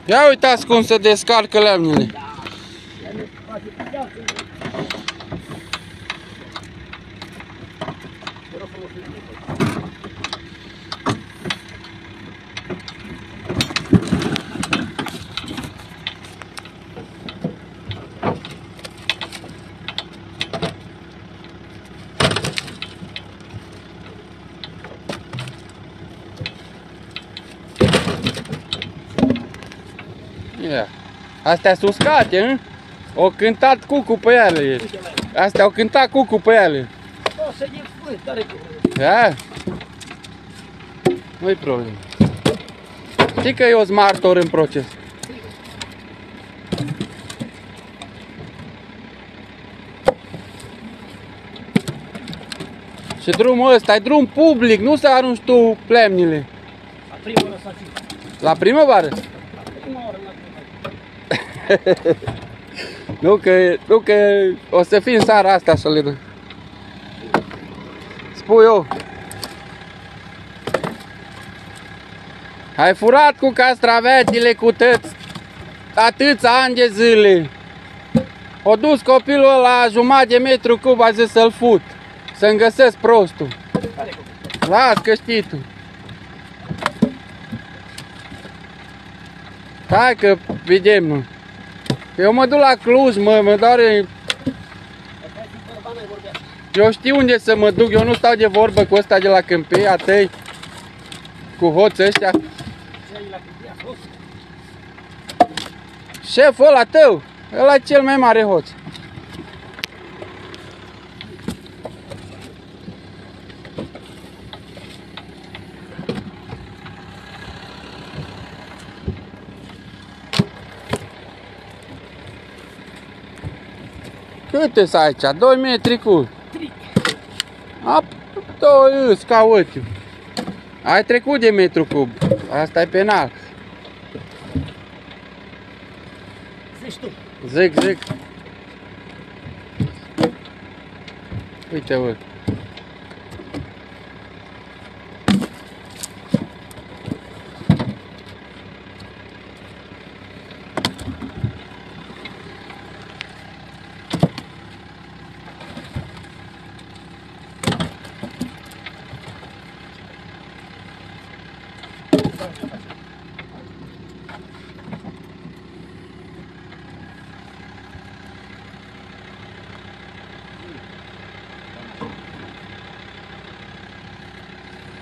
Ia uitați cum se descarcă lemnele. Ia. Astea sunt uscate, hă? O cântat cucu pe ele. Astea au cântat cucu pe ele. O să ne spui, tare cu. Da? Nu-i problemă. Știi că eu sunt martor în proces. Și drumul ăsta e drum public, nu să arunci tu lemnile. La primăvară s-a ținut. La primăvară? La primăvară, la primăvară. Nu că o să fii în seara asta, Solină. Spui eu. Ai furat cu castravetile cu atâția ani de zile. O dus copilul la jumătate de metru cub, a zis să-l fut. Să-mi găsesc prostul. Las că știi tu. Hai că vedem, nu. Eu mă duc la Cluj, mă doare. Eu știu unde să mă duc, eu nu stau de vorbă cu ăsta de la câmpie, tăi. Cu hoți ăștia. Șeful ăla tău, ăla e cel mai mare hoț. Câte sunt aici? 2 metri cu? 3. Doi îs ca ochiul. Ai trecut de metru cub. Asta e penal. Zici tu. Zic. Uite, bă.